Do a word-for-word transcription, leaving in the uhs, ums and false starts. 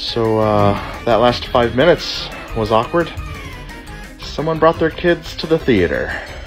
So uh, that last five minutes was awkward. Someone brought their kids to the theater.